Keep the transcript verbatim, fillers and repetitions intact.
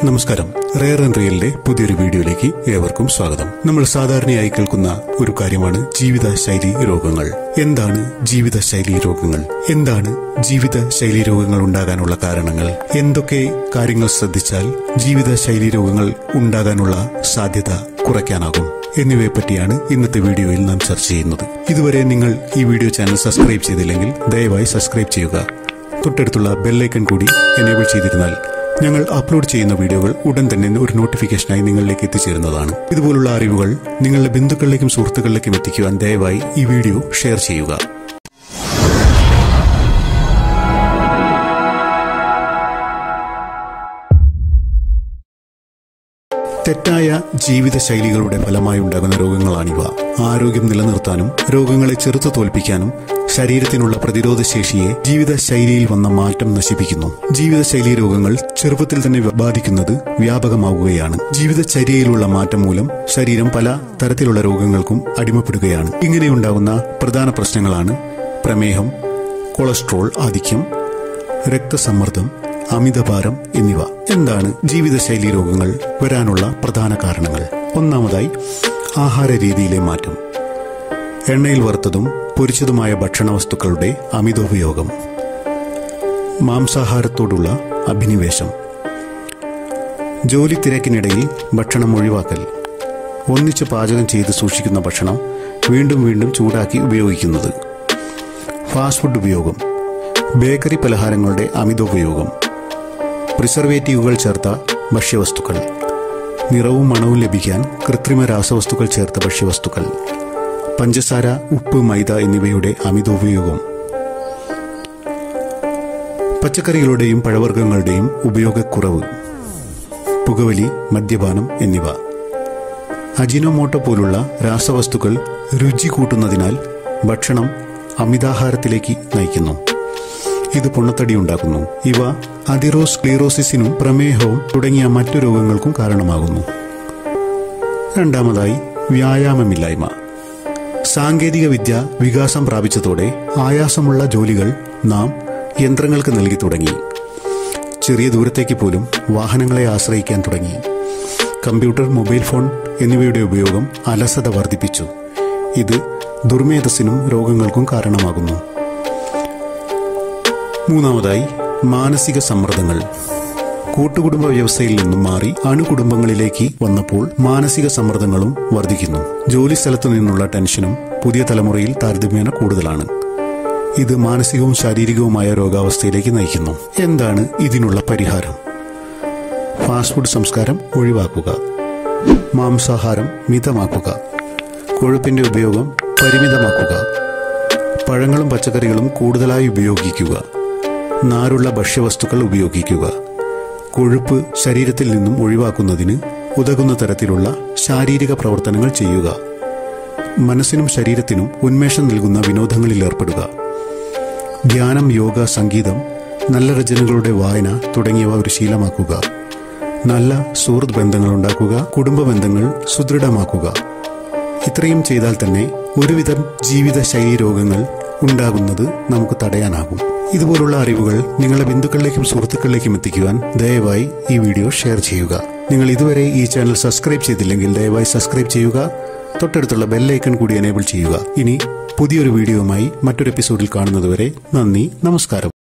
നമസ്കാരം. Rare and റിയലിന്റെ പുതിയൊരു വീഡിയോയിലേക്ക് ഏവർക്കും സ്വാഗതം. നമ്മൾ സാധാരണയായി കേൾക്കുന്ന ഒരു കാര്യമാണ് ജീവിതശൈലി രോഗങ്ങൾ. എന്താണ് ജീവിതശൈലി രോഗങ്ങൾ? എന്താണ് ജീവിതശൈലി രോഗങ്ങൾ ഉണ്ടാകാനുള്ള കാരണങ്ങൾ? എന്തൊക്കെ കാര്യങ്ങൾ ശ്രദ്ധിച്ചാൽ ജീവിതശൈലി രോഗങ്ങൾ ഉണ്ടാകാനുള്ള സാധ്യത കുറയ്ക്കാനാകും എന്നിവയെ പറ്റിയാണ് ഇന്നത്തെ വീഡിയോയിൽ നാം ചർച്ച ചെയ്യുന്നത്. ഇതുവരെ നിങ്ങൾ ഈ വീഡിയോ ചാനൽ സബ്സ്ക്രൈബ് ചെയ്തില്ലെങ്കിൽ ദയവായി സബ്സ്ക്രൈബ് ചെയ്യുക. തൊട്ടടുത്തുള്ള ബെല്ലൈക്കൺ കൂടി എനേബിൾ ചെയ്തിരുന്നാൽ ഞങ്ങൾ അപ്ലോഡ് ചെയ്യുന്ന വീഡിയോകൾ ഉടൻ തന്നെ ഒരു നോട്ടിഫിക്കേഷനായി നിങ്ങളിലേക്ക് എത്തിച്ചേരുന്നതാണ്. ഇതുപോലുള്ള അറിവുകൾ നിങ്ങളുടെ ബന്ധുക്കളിലേക്കും സുഹൃത്തുക്കളിലേക്കും എത്തിക്കുവാൻ ദയവായി ഈ വീഡിയോ ഷെയർ ചെയ്യുക. തെറ്റായ ജീവിതശൈലികളുടെ ഫലമായി ഉണ്ടാകുന്ന രോഗങ്ങളാണിവ. ആരോഗ്യം നിലനിർത്താനും രോഗങ്ങളെ ചെറുത്തു തോൽപ്പിക്കാനും ശരീരത്തിനുള്ള പ്രതിരോധ ശേഷിയെ ജീവിതശൈലിയിൽ വന്ന മാറ്റം നശിപ്പിക്കുന്നു. ജീവിതശൈലി രോഗങ്ങൾ ചെറുപ്പത്തിൽ തന്നെ ബാധിക്കുന്നത് വ്യാപകമാവുകയാണ്. ജീവിതചര്യയിലുള്ള മാറ്റം മൂലം ശരീരം പല തരത്തിലുള്ള രോഗങ്ങൾക്കും അടിമപ്പെടുകയാണ്. ഇങ്ങനെയുണ്ടാകുന്ന പ്രധാന പ്രശ്നങ്ങളാണ് പ്രമേഹം, കൊളസ്ട്രോൾ ആധിക്യം, രക്തസമ്മർദ്ദം, അമിതഭാരം എന്നിവ. എന്താണ് ജീവിതശൈലി രോഗങ്ങൾ വരാനുള്ള പ്രധാന കാരണങ്ങൾ? ഒന്നാമതായി ആഹാര രീതിയിലെ മാറ്റം. എണ്ണയിൽ വറുത്തതും പൊരിച്ചതുമായ ഭക്ഷണ വസ്തുക്കളുടെ അമിതോപയോഗം, മാംസാഹാരത്തോടുള്ള അഭിനിവേശം, ജോലി തിരക്കിനിടയിൽ ഭക്ഷണം ഒഴിവാക്കൽ, ഒന്നിച്ച് പാചകം ചെയ്ത് സൂക്ഷിക്കുന്ന ഭക്ഷണം വീണ്ടും വീണ്ടും ചൂടാക്കി ഉപയോഗിക്കുന്നത്, ഫാസ്റ്റ് ഫുഡ് ഉപയോഗം, ബേക്കറി പലഹാരങ്ങളുടെ അമിതോപയോഗം, പ്രിസർവേറ്റീവുകൾ ചേർത്ത ഭക്ഷ്യവസ്തുക്കൾ, നിറവും മണവും ലഭിക്കാൻ കൃത്രിമ രാസവസ്തുക്കൾ ചേർത്ത ഭക്ഷ്യവസ്തുക്കൾ, പഞ്ചസാര, ഉപ്പ്, മൈദ എന്നിവയുടെ അമിതോപയോഗം, പച്ചക്കറികളുടെയും പഴവർഗ്ഗങ്ങളുടെയും ഉപയോഗക്കുറവ്, പുകവലി, മദ്യപാനം എന്നിവ. അജിനോമോട്ടോ പോലുള്ള രാസവസ്തുക്കൾ രുചി കൂട്ടുന്നതിനാൽ ഭക്ഷണം അമിതാഹാരത്തിലേക്ക് നയിക്കുന്നു. ഇത് പൊണ്ണത്തടി ഉണ്ടാക്കുന്നു. ഇവ അതിറോസ്ക്ലീറോസിസിനും പ്രമേഹവും തുടങ്ങിയ മറ്റു രോഗങ്ങൾക്കും കാരണമാകുന്നു. രണ്ടാമതായി വ്യായാമമില്ലായ്മ. സാങ്കേതിക വിദ്യ വികാസം പ്രാപിച്ചതോടെ ആയാസമുള്ള ജോലികൾ നാം യന്ത്രങ്ങൾക്ക് നൽകി തുടങ്ങി. ചെറിയ ദൂരത്തേക്ക് പോലും വാഹനങ്ങളെ ആശ്രയിക്കാൻ തുടങ്ങി. കമ്പ്യൂട്ടർ, മൊബൈൽ ഫോൺ എന്നിവയുടെ ഉപയോഗം അലസത വർദ്ധിപ്പിച്ചു. ഇത് ദുർമേധസ്സിനും രോഗങ്ങൾക്കും കാരണമാകുന്നു. മൂന്നാമതായി മാനസിക സമ്മർദ്ദങ്ങൾ. കൂട്ടുകുടുംബ വ്യവസ്ഥയിൽ നിന്നും മാറി അണുകുടുംബങ്ങളിലേക്ക് വന്നപ്പോൾ മാനസിക സമ്മർദ്ദങ്ങളും വർദ്ധിക്കുന്നു. ജോലി സ്ഥലത്തു നിന്നുള്ള ടെൻഷനും പുതിയ തലമുറയിൽ താരതമ്യേന കൂടുതലാണ്. ഇത് മാനസികവും ശാരീരികവുമായ രോഗാവസ്ഥയിലേക്ക് നയിക്കുന്നു. എന്താണ് ഇതിനുള്ള പരിഹാരം? ഫാസ്റ്റ് ഫുഡ് സംസ്കാരം ഒഴിവാക്കുക, മാംസാഹാരം മിതമാക്കുക, കൊഴുപ്പിന്റെ ഉപയോഗം പരിമിതമാക്കുക, പഴങ്ങളും പച്ചക്കറികളും കൂടുതലായി ഉപയോഗിക്കുക, നാരുള്ള ഭക്ഷ്യവസ്തുക്കൾ ഉപയോഗിക്കുക, കൊഴുപ്പ് ശരീരത്തിൽ നിന്നും ഒഴിവാക്കുന്നതിന് ഉതകുന്ന തരത്തിലുള്ള ശാരീരിക പ്രവർത്തനങ്ങൾ ചെയ്യുക, മനസ്സിനും ശരീരത്തിനും ഉന്മേഷം നൽകുന്ന വിനോദങ്ങളിൽ ഏർപ്പെടുക, ധ്യാനം, യോഗ, സംഗീതം, നല്ല രചനകളുടെ വായന തുടങ്ങിയവ ഒരു ശീലമാക്കുക, നല്ല സുഹൃത്ത് ബന്ധങ്ങൾ ഉണ്ടാക്കുക, കുടുംബ ബന്ധങ്ങൾ സുദൃഢമാക്കുക. ഇത്രയും ചെയ്താൽ തന്നെ ഒരുവിധം ജീവിതശൈലി രോഗങ്ങൾ ഉണ്ടാകുന്നത് നമുക്ക് തടയാനാകും. ഇതുപോലുള്ള അറിവുകൾ നിങ്ങളുടെ ബന്ധുക്കളിലേക്കും സുഹൃത്തുക്കളിലേക്കും എത്തിക്കുവാൻ ദയവായി ഈ വീഡിയോ ഷെയർ ചെയ്യുക. നിങ്ങൾ ഇതുവരെ ഈ ചാനൽ സബ്സ്ക്രൈബ് ചെയ്തില്ലെങ്കിൽ ദയവായി സബ്സ്ക്രൈബ് ചെയ്യുക. തൊട്ടടുത്തുള്ള ബെല്ലൈക്കൺ കൂടി എനേബിൾ ചെയ്യുക. ഇനി പുതിയൊരു വീഡിയോയുമായി മറ്റൊരു എപ്പിസോഡിൽ കാണുന്നതുവരെ നന്ദി, നമസ്കാരം.